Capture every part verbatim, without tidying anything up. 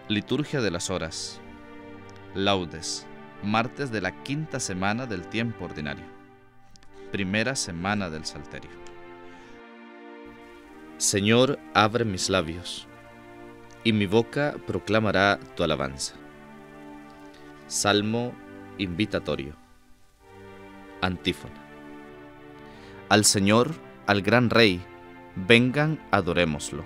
Liturgia de las Horas. Laudes. Martes de la quinta semana del tiempo ordinario. Primera semana del Salterio. Señor, abre mis labios, y mi boca proclamará tu alabanza. Salmo invitatorio. Antífona. Al Señor, al gran Rey, vengan, adorémoslo.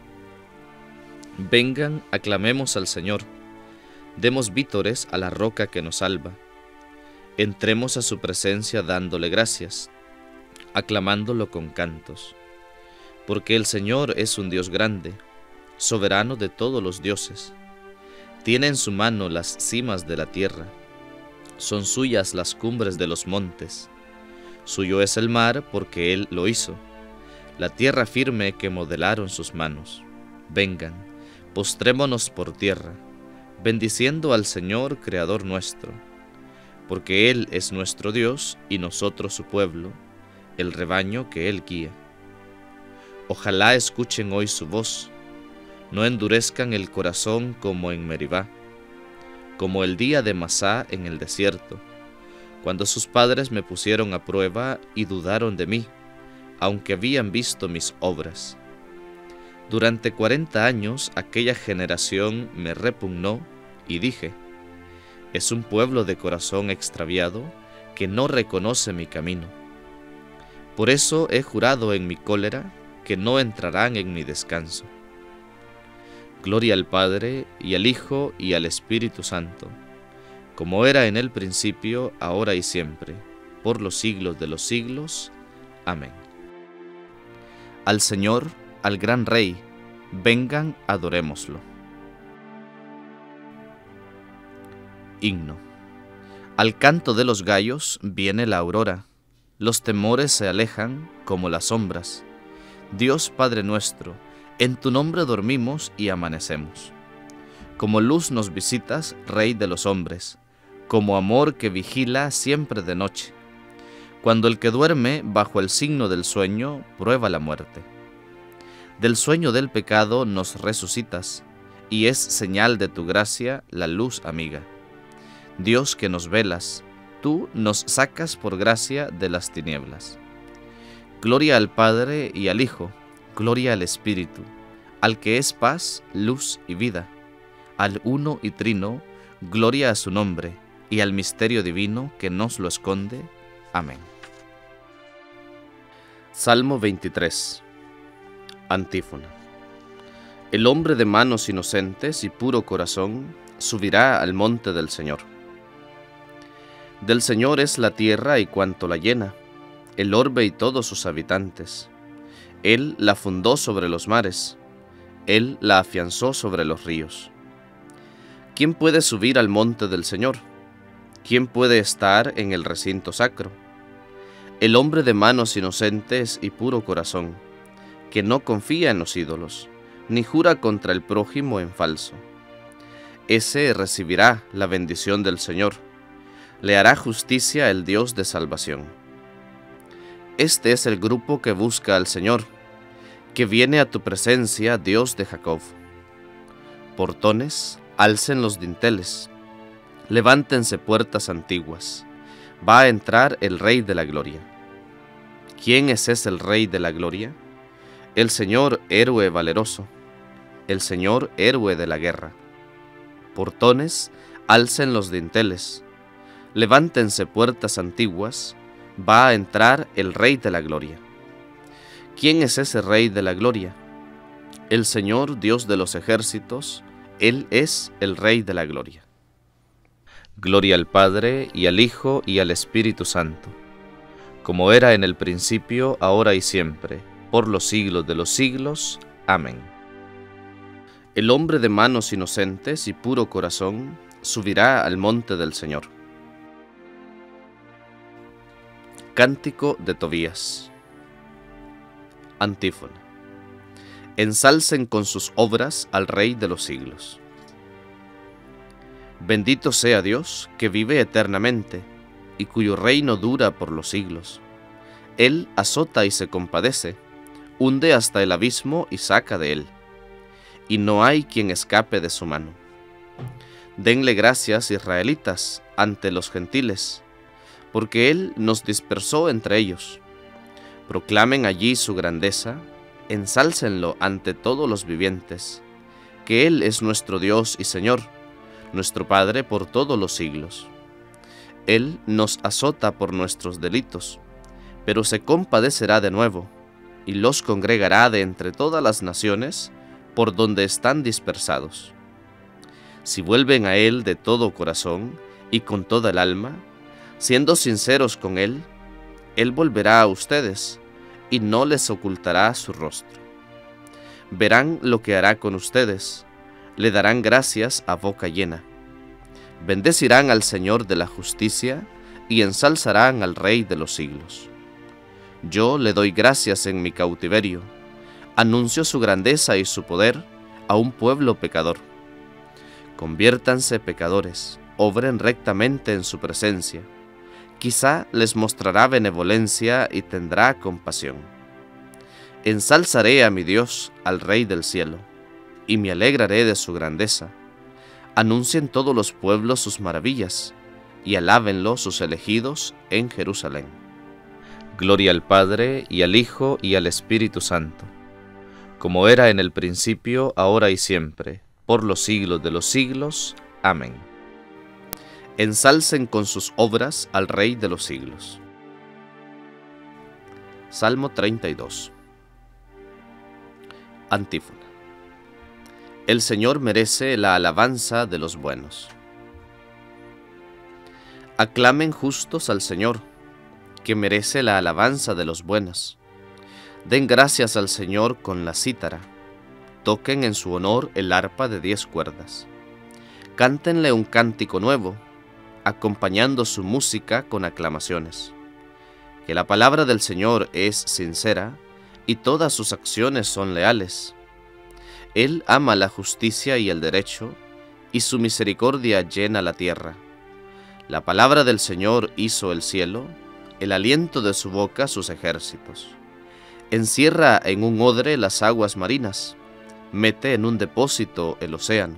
Vengan, aclamemos al Señor, demos vítores a la roca que nos salva. Entremos a su presencia dándole gracias, aclamándolo con cantos. Porque el Señor es un Dios grande, soberano de todos los dioses. Tiene en su mano las cimas de la tierra, son suyas las cumbres de los montes. Suyo es el mar porque Él lo hizo, la tierra firme que modelaron sus manos. Vengan, postrémonos por tierra, bendiciendo al Señor, Creador nuestro, porque Él es nuestro Dios y nosotros su pueblo, el rebaño que Él guía. Ojalá escuchen hoy su voz, no endurezcan el corazón como en Meribá, como el día de Masá en el desierto, cuando sus padres me pusieron a prueba y dudaron de mí, aunque habían visto mis obras. Durante cuarenta años aquella generación me repugnó y dije, es un pueblo de corazón extraviado que no reconoce mi camino. Por eso he jurado en mi cólera que no entrarán en mi descanso. Gloria al Padre, y al Hijo, y al Espíritu Santo, como era en el principio, ahora y siempre, por los siglos de los siglos. Amén. Al Señor, al gran Rey, vengan, adorémoslo. Himno. Al canto de los gallos viene la aurora, los temores se alejan como las sombras. Dios Padre nuestro, en tu nombre dormimos y amanecemos. Como luz nos visitas, Rey de los hombres, como amor que vigila siempre de noche, cuando el que duerme bajo el signo del sueño prueba la muerte. Del sueño del pecado nos resucitas, y es señal de tu gracia la luz amiga. Dios que nos velas, tú nos sacas por gracia de las tinieblas. Gloria al Padre y al Hijo, gloria al Espíritu, al que es paz, luz y vida, al uno y trino, gloria a su nombre, y al misterio divino que nos lo esconde. Amén. Salmo veintitrés. Antífona. El hombre de manos inocentes y puro corazón subirá al monte del Señor. Del Señor es la tierra y cuanto la llena, el orbe y todos sus habitantes. Él la fundó sobre los mares, Él la afianzó sobre los ríos. ¿Quién puede subir al monte del Señor? ¿Quién puede estar en el recinto sacro? El hombre de manos inocentes y puro corazón, que no confía en los ídolos, ni jura contra el prójimo en falso. Ese recibirá la bendición del Señor, le hará justicia el Dios de salvación. Este es el grupo que busca al Señor, que viene a tu presencia, Dios de Jacob. Portones, alcen los dinteles, levántense puertas antiguas, va a entrar el Rey de la Gloria. ¿Quién es ese el Rey de la Gloria? El Señor héroe valeroso, el Señor héroe de la guerra. Portones, alcen los dinteles, levántense puertas antiguas, va a entrar el Rey de la Gloria. ¿Quién es ese Rey de la Gloria? El Señor, Dios de los ejércitos, Él es el Rey de la Gloria. Gloria al Padre, y al Hijo, y al Espíritu Santo, como era en el principio, ahora y siempre, por los siglos de los siglos. Amén. El hombre de manos inocentes y puro corazón subirá al monte del Señor. Cántico de Tobías. Antífona. Ensalcen con sus obras al Rey de los siglos. Bendito sea Dios, que vive eternamente, y cuyo reino dura por los siglos. Él azota y se compadece, hunde hasta el abismo y saca de él, y no hay quien escape de su mano. Denle gracias, israelitas, ante los gentiles, porque Él nos dispersó entre ellos. Proclamen allí su grandeza, ensálcenlo ante todos los vivientes, que Él es nuestro Dios y Señor, nuestro Padre por todos los siglos. Él nos azota por nuestros delitos, pero se compadecerá de nuevo, y los congregará de entre todas las naciones por donde están dispersados. Si vuelven a Él de todo corazón y con toda el alma, siendo sinceros con Él, Él volverá a ustedes y no les ocultará su rostro. Verán lo que hará con ustedes, le darán gracias a boca llena. Bendecirán al Señor de la justicia y ensalzarán al Rey de los siglos. Yo le doy gracias en mi cautiverio, anuncio su grandeza y su poder a un pueblo pecador. Conviértanse pecadores, obren rectamente en su presencia. Quizá les mostrará benevolencia y tendrá compasión. Ensalzaré a mi Dios, al Rey del cielo, y me alegraré de su grandeza. Anuncien todos los pueblos sus maravillas, y alábenlo sus elegidos en Jerusalén. Gloria al Padre, y al Hijo, y al Espíritu Santo, como era en el principio, ahora y siempre, por los siglos de los siglos. Amén. Ensalcen con sus obras al Rey de los siglos. Salmo treinta y dos. Antífona. El Señor merece la alabanza de los buenos. Aclamen justos al Señor, que merece la alabanza de los buenos. Den gracias al Señor con la cítara. Toquen en su honor el arpa de diez cuerdas. Cántenle un cántico nuevo, acompañando su música con aclamaciones. Que la palabra del Señor es sincera y todas sus acciones son leales. Él ama la justicia y el derecho, y su misericordia llena la tierra. La palabra del Señor hizo el cielo, el aliento de su boca sus ejércitos. Encierra en un odre las aguas marinas, mete en un depósito el océano.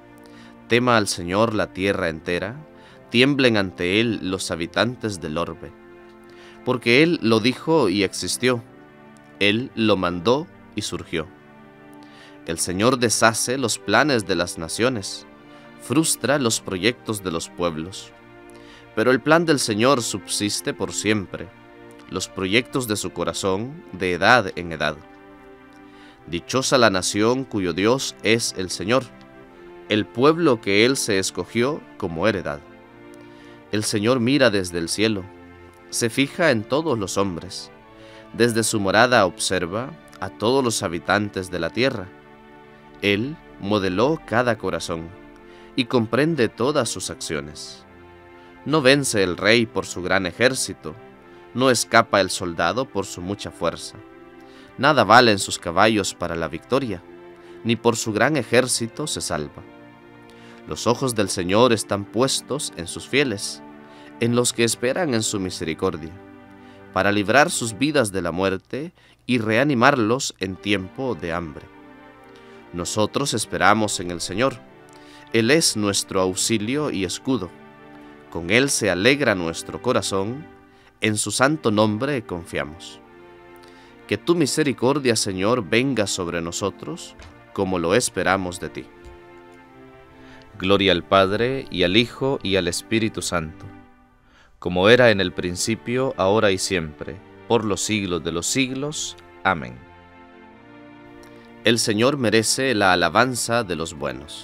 Tema al Señor la tierra entera, tiemblen ante Él los habitantes del orbe. Porque Él lo dijo y existió, Él lo mandó y surgió. El Señor deshace los planes de las naciones, frustra los proyectos de los pueblos. Pero el plan del Señor subsiste por siempre, los proyectos de su corazón de edad en edad. Dichosa la nación cuyo Dios es el Señor, el pueblo que Él se escogió como heredad. El Señor mira desde el cielo, se fija en todos los hombres, desde su morada observa a todos los habitantes de la tierra. Él modeló cada corazón y comprende todas sus acciones. No vence el rey por su gran ejército, no escapa el soldado por su mucha fuerza. Nada valen sus caballos para la victoria, ni por su gran ejército se salva. Los ojos del Señor están puestos en sus fieles, en los que esperan en su misericordia, para librar sus vidas de la muerte y reanimarlos en tiempo de hambre. Nosotros esperamos en el Señor. Él es nuestro auxilio y escudo. Con Él se alegra nuestro corazón, en su santo nombre confiamos. Que tu misericordia, Señor, venga sobre nosotros, como lo esperamos de ti. Gloria al Padre, y al Hijo, y al Espíritu Santo, como era en el principio, ahora y siempre, por los siglos de los siglos. Amén. El Señor merece la alabanza de los buenos.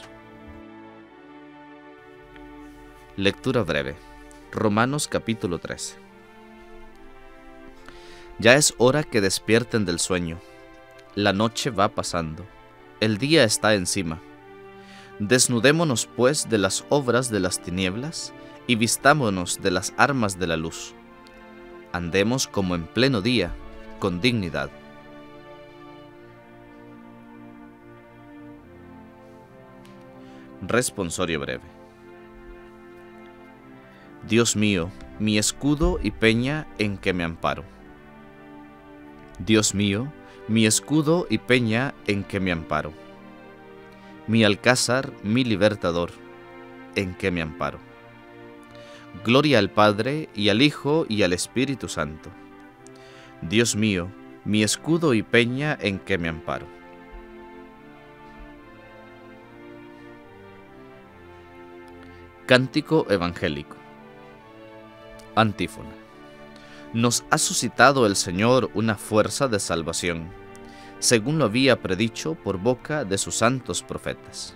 Lectura breve. Romanos capítulo trece. Ya es hora que despierten del sueño. La noche va pasando. El día está encima. Desnudémonos pues de las obras de las tinieblas y vistámonos de las armas de la luz. Andemos como en pleno día, con dignidad. Responsorio breve. Dios mío, mi escudo y peña en que me amparo. Dios mío, mi escudo y peña en que me amparo. Mi alcázar, mi libertador, en que me amparo. Gloria al Padre, y al Hijo, y al Espíritu Santo. Dios mío, mi escudo y peña en que me amparo. Cántico evangélico. Antífona. Nos ha suscitado el Señor una fuerza de salvación, según lo había predicho por boca de sus santos profetas.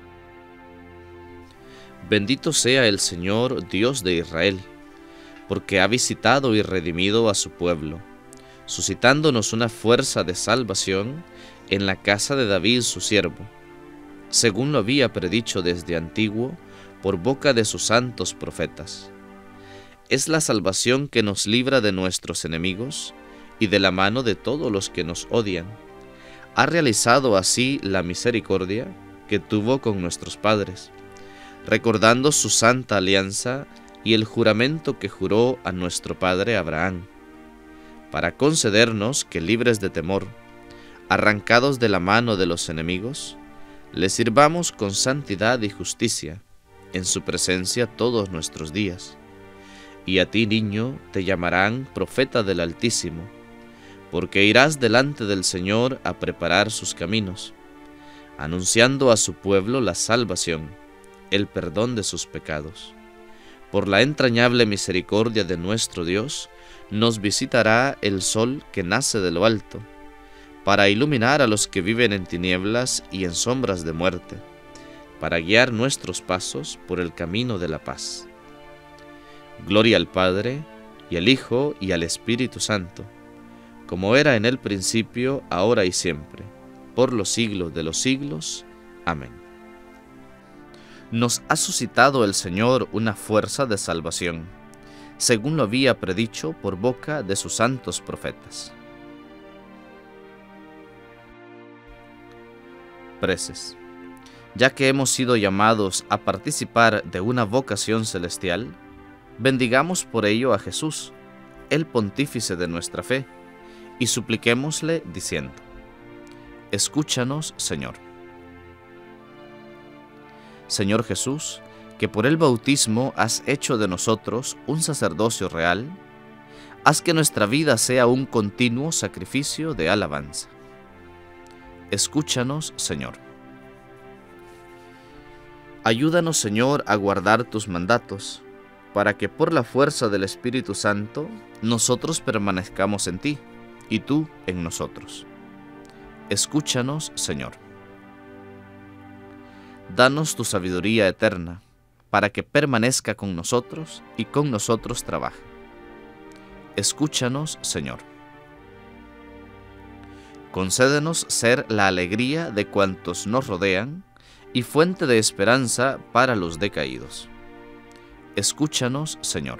Bendito sea el Señor, Dios de Israel, porque ha visitado y redimido a su pueblo, suscitándonos una fuerza de salvación en la casa de David su siervo, según lo había predicho desde antiguo por boca de sus santos profetas. Es la salvación que nos libra de nuestros enemigos y de la mano de todos los que nos odian. Ha realizado así la misericordia que tuvo con nuestros padres, recordando su santa alianza y el juramento que juró a nuestro padre Abraham, para concedernos que, libres de temor, arrancados de la mano de los enemigos, le sirvamos con santidad y justicia en su presencia todos nuestros días. Y a ti, niño, te llamarán profeta del Altísimo, porque irás delante del Señor a preparar sus caminos, anunciando a su pueblo la salvación, el perdón de sus pecados. Por la entrañable misericordia de nuestro Dios, nos visitará el sol que nace de lo alto, para iluminar a los que viven en tinieblas y en sombras de muerte, para guiar nuestros pasos por el camino de la paz. Gloria al Padre, y al Hijo, y al Espíritu Santo, como era en el principio, ahora y siempre, por los siglos de los siglos. Amén. Nos ha suscitado el Señor una fuerza de salvación, según lo había predicho por boca de sus santos profetas. Preces. Ya que hemos sido llamados a participar de una vocación celestial, bendigamos por ello a Jesús, el pontífice de nuestra fe, y supliquémosle diciendo: Escúchanos, Señor. Señor Jesús, que por el bautismo has hecho de nosotros un sacerdocio real, haz que nuestra vida sea un continuo sacrificio de alabanza. Escúchanos, Señor. Ayúdanos, Señor, a guardar tus mandatos, para que por la fuerza del Espíritu Santo nosotros permanezcamos en ti, y tú en nosotros. Escúchanos, Señor. Danos tu sabiduría eterna, para que permanezca con nosotros y con nosotros trabaje. Escúchanos, Señor. Concédenos ser la alegría de cuantos nos rodean y fuente de esperanza para los decaídos. Escúchanos, Señor.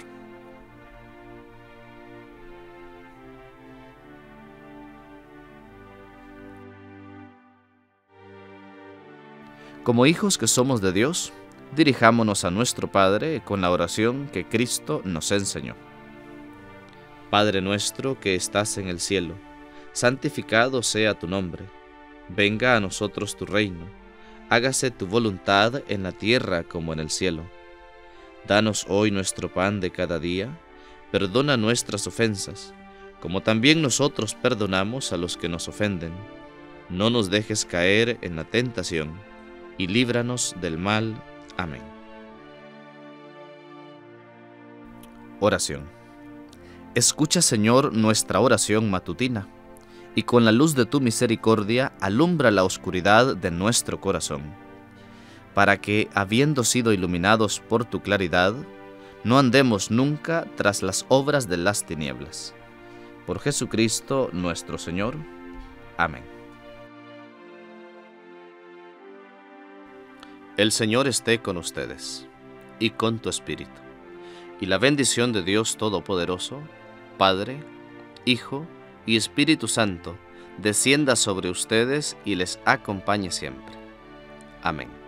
Como hijos que somos de Dios, dirijámonos a nuestro Padre con la oración que Cristo nos enseñó. Padre nuestro que estás en el cielo, santificado sea tu nombre. Venga a nosotros tu reino. Hágase tu voluntad en la tierra como en el cielo. Danos hoy nuestro pan de cada día. Perdona nuestras ofensas, como también nosotros perdonamos a los que nos ofenden. No nos dejes caer en la tentación, y líbranos del mal. Amén. Oración. Escucha, Señor, nuestra oración matutina, y con la luz de tu misericordia alumbra la oscuridad de nuestro corazón, para que, habiendo sido iluminados por tu claridad, no andemos nunca tras las obras de las tinieblas. Por Jesucristo nuestro Señor. Amén. El Señor esté con ustedes, y con tu espíritu, y la bendición de Dios Todopoderoso, Padre, Hijo y Espíritu Santo, descienda sobre ustedes y les acompañe siempre. Amén.